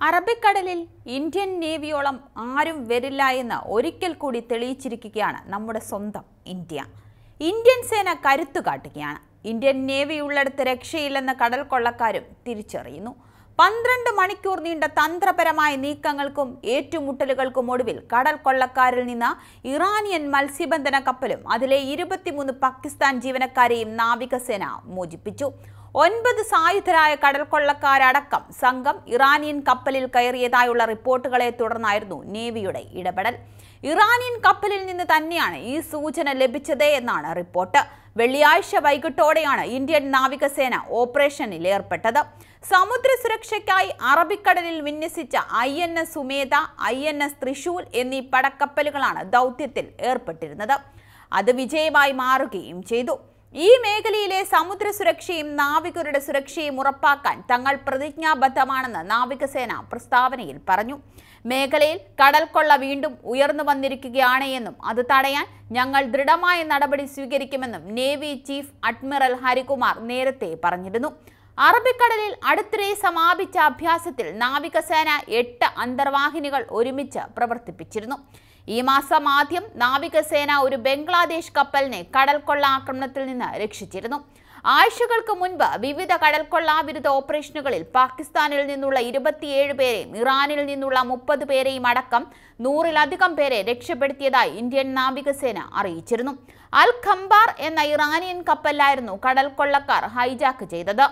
അറബിക്കടലിൽ ഇന്ത്യൻ നേവിയോളം ആരും വരില്ല എന്ന് ഒരിക്കൽ കൂടി തെളിയിച്ചിരിക്കുകയാണ് നമ്മുടെ സ്വന്തം ഇന്ത്യ. ഇന്ത്യൻ സേന കരുത്തു കാട്ടുകയാണ്. ഇന്ത്യൻ നേവി ഉള്ളിടത്ത് രക്ഷയില്ലെന്ന് കടൽ കൊള്ളക്കാരും തിരിച്ചറിയുന്നു. 12 മണിക്കൂർ നീണ്ട തന്ത്രപരമായ നീക്കങ്ങൾക്കും ഏറ്റുമുട്ടലുകൾക്കും ഒടുവിൽ കടൽ കൊള്ളക്കാരിൽ നിന്ന് ഇറാനിയൻ മത്സ്യബന്ധന കപ്പലും അതിലെ 23 പാകിസ്ഥാൻ ജീവനക്കാരെയും നാവികസേന മോചിപ്പിച്ചു. 9 സായുധരായ കടൽ കൊള്ളക്കാരടക്കം സംഘം ഇറാനിയൻ കപ്പലിൽ കയറിയതായുള്ള റിപ്പോർട്ടുകളെ തുടർന്നായിരുന്നു നേവിയുടെ ഇടപെടൽ. ഇറാനിയൻ കപ്പലിൽ നിന്ന് തന്നെയാണ് ഈ സൂചന ലഭിച്ചത് എന്നാണ് റിപ്പോർട്ട്. വെള്ളിയാഴ്ച വൈകിട്ടോടെയാണ് ഇന്ത്യൻ നാവികസേന ഓപ്പറേഷനിൽ ഏർപ്പെട്ടത്. സമുദ്ര സുരക്ഷയ്ക്കായി അറബിക്കടലിൽ വിന്യസിച്ച INS സുമേധ, INS ത്രിശൂൽ എന്നീ പടക്കപ്പലുകളാണ് ദൗത്യത്തിൽ ഏർപ്പെട്ടിരുന്നത്. അത് വിജയമായി മാറുകയും ചെയ്തു. ഈ മേഖലയിലെ സമുദ്ര സുരക്ഷയും നാവികരുടെ സുരക്ഷയും ഉറപ്പാക്കാൻ തങ്ങൾ പ്രതിജ്ഞാബദ്ധമാണെന്ന് നാവികസേന പ്രസ്താവനയിൽ പറഞ്ഞു. മേഖലയിൽ കടൽക്കൊള്ള വീണ്ടും ഉയർന്നു വന്നിരിക്കുകയാണ് എന്നും അത് തടയാൻ ഞങ്ങൾ ദൃഢമായ നടപടി സ്വീകരിക്കുമെന്നും നേവി ചീഫ് അഡ്മിറൽ ഹരികുമാർ നേരത്തെ പറഞ്ഞിരുന്നു. അറബിക്കടലിൽ അടുത്തിടെ സമാപിച്ച അഭ്യാസത്തിൽ നാവികസേന 8 അന്തർവാഹിനികൾ ഒരുമിച്ച് പ്രവർത്തിപ്പിച്ചിരുന്നു. ഈ മാസം ആദ്യം നാവികസേന ഒരു ബംഗ്ലാദേശ് കപ്പലിനെ കടൽക്കൊള്ള ആക്രമണത്തിൽ നിന്ന് രക്ഷിച്ചിരുന്നു. ആഴ്ചകൾക്ക് മുൻപ് വിവിധ കടൽക്കൊള്ള വിരുദ്ധ ഓപ്പറേഷനുകളിൽ പാകിസ്ഥാനിൽ നിന്നുള്ള 27 പേരെയും ഇറാനിൽ നിന്നുള്ള 30 പേരെയും അടക്കം 100-ലധികം പേരെ രക്ഷപ്പെടുത്തിയതായി ഇന്ത്യൻ നാവികസേന അറിയിച്ചിരുന്നു. അൽ ഖംബാർ എന്ന ഇറാനിയൻ കപ്പലിലായിരുന്നു കടൽക്കൊള്ളക്കാർ ഹൈജാക്ക് ചെയ്തത്.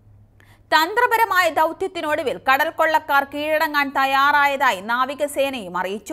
തന്ത്രപരമായ ദൗത്യത്തിനൊടുവിൽ കടൽക്കൊള്ളക്കാർ കീഴടങ്ങാൻ തയ്യാറായതായി നാവികസേനയും അറിയിച്ചു.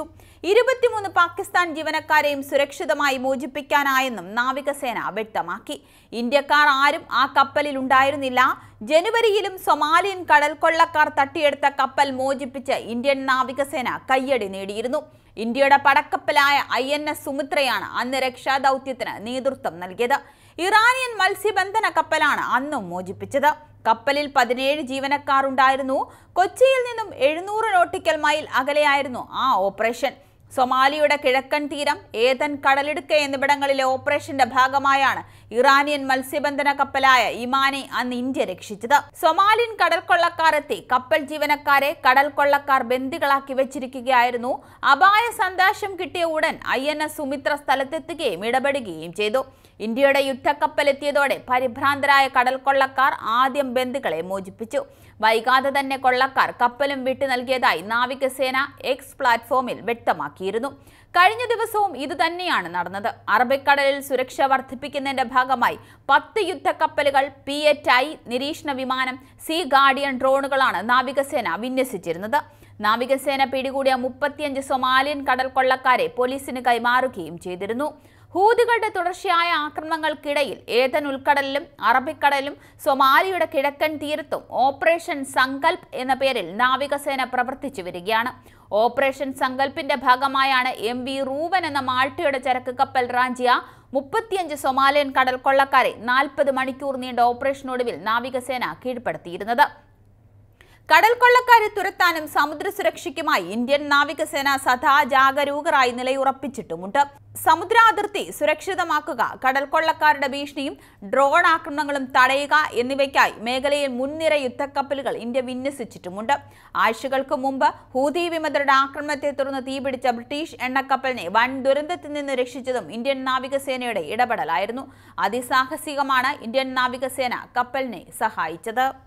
23 പാകിസ്ഥാൻ ജീവനക്കാരെയും സുരക്ഷിതമായി മോചിപ്പിക്കാനായെന്നും നാവികസേന വ്യക്തമാക്കി. ഇന്ത്യക്കാർ ആരും ആ കപ്പലിൽ ഉണ്ടായിരുന്നില്ല. ജനുവരിയിലും സൊമാലിയൻ കടൽക്കൊള്ളക്കാർ തട്ടിയെടുത്ത കപ്പൽ മോചിപ്പിച്ച് ഇന്ത്യൻ നാവികസേന കയ്യടി നേടിയിരുന്നു. ഇന്ത്യയുടെ പടക്കപ്പലായ INS സുമിത്രയാണ് അന്ന് രക്ഷാദൗത്യത്തിന് നേതൃത്വം നൽകിയത്. ഇറാനിയൻ മത്സ്യബന്ധന കപ്പലാണ് അന്നും മോചിപ്പിച്ചത്. കപ്പലിൽ 17 ജീവനക്കാർ ഉണ്ടായിരുന്നു. കൊച്ചിയിൽ നിന്നും 700 നോട്ടിക്കൽ മൈൽ അകലെയായിരുന്നു ആ ഓപ്പറേഷൻ. സൊമാലിയുടെ കിഴക്കൻ തീരം, ഏതൻ കടലിടുക്ക് എന്നിവിടങ്ങളിലെ ഓപ്പറേഷന്റെ ഭാഗമായാണ് ഇറാനിയൻ മത്സ്യബന്ധന കപ്പലായ ഇമാനെ അന്ന് ഇന്ത്യ രക്ഷിച്ചത്. സൊമാലിയൻ കടൽക്കൊള്ളക്കാർ എത്തി കപ്പൽ ജീവനക്കാരെ കടൽക്കൊള്ളക്കാർ ബന്ദികളാക്കി വെച്ചിരിക്കുകയായിരുന്നു. അപായ സന്ദേശം കിട്ടിയ ഉടൻ INS സുമിത്ര സ്ഥലത്തെത്തുകയും ഇടപെടുകയും ചെയ്തു. ഇന്ത്യയുടെ യുദ്ധക്കപ്പലെത്തിയതോടെ പരിഭ്രാന്തരായ കടൽക്കൊള്ളക്കാർ ആദ്യം ബന്ദികളെ മോചിപ്പിച്ചു. വൈകാതെ തന്നെ കൊള്ളക്കാർ കപ്പലും വിട്ടു നൽകിയതായി നാവികസേന X പ്ലാറ്റ്ഫോമിൽ വ്യക്തമാക്കിയിരുന്നു. കഴിഞ്ഞ ദിവസവും ഇതുതന്നെയാണ് നടന്നത്. അറബിക്കടലിൽ സുരക്ഷ വർദ്ധിപ്പിക്കുന്നതിന്റെ ഭാഗമായി 10 യുദ്ധക്കപ്പലുകൾ, P-8I നിരീക്ഷണ വിമാനം, സീ ഗാർഡിയൻ ഡ്രോണുകളാണ് നാവികസേന വിന്യസിച്ചിരുന്നത്. നാവികസേന പിടികൂടിയ 35 സൊമാലിയൻ കടൽക്കൊള്ളക്കാരെ പോലീസിന് കൈമാറുകയും ചെയ്തിരുന്നു. ഹൂതികളുടെ തുടർച്ചയായ ആക്രമണങ്ങൾക്കിടയിൽ ഏതൻ ഉൾക്കടലിലും അറബിക്കടലിലും സൊമാലിയുടെ കിഴക്കൻ തീരത്തും ഓപ്പറേഷൻ സങ്കൽപ് എന്ന പേരിൽ നാവികസേന പ്രവർത്തിച്ചു വരികയാണ്. ഓപ്പറേഷൻ സങ്കൽപ്പിന്റെ ഭാഗമായാണ് MV റൂവൻ എന്ന മാൾട്ടയുടെ ചരക്ക് കപ്പൽ റാഞ്ചിയ 35 സൊമാലിയൻ കടൽക്കൊള്ളക്കാരെ 40 മണിക്കൂർ നീണ്ട ഓപ്പറേഷനൊടുവിൽ നാവികസേന കീഴ്പ്പെടുത്തിയിരുന്നത്. കടൽക്കൊള്ളക്കാരെ തുരത്താനും സമുദ്ര സുരക്ഷയ്ക്കുമായി ഇന്ത്യൻ നാവികസേന സദാ ജാഗരൂകരായി നിലയുറപ്പിച്ചിട്ടുമുണ്ട്. സമുദ്രാതിർത്തി സുരക്ഷിതമാക്കുക, കടൽക്കൊള്ളക്കാരുടെ ഭീഷണിയും ഡ്രോൺ ആക്രമണങ്ങളും തടയുക എന്നിവയ്ക്കായി മേഖലയിൽ മുൻനിര യുദ്ധക്കപ്പലുകൾ ഇന്ത്യ വിന്യസിച്ചിട്ടുമുണ്ട്. ആഴ്ചകൾക്ക് മുമ്പ് ഹൂതി വിമതരുടെ ആക്രമണത്തെ തുടർന്ന് തീപിടിച്ച ബ്രിട്ടീഷ് എണ്ണക്കപ്പലിനെ വൻ ദുരന്തത്തിൽ നിന്ന് രക്ഷിച്ചതും ഇന്ത്യൻ നാവികസേനയുടെ ഇടപെടലായിരുന്നു. അതിസാഹസികമാണ് ഇന്ത്യൻ നാവികസേന കപ്പലിനെ സഹായിച്ചത്.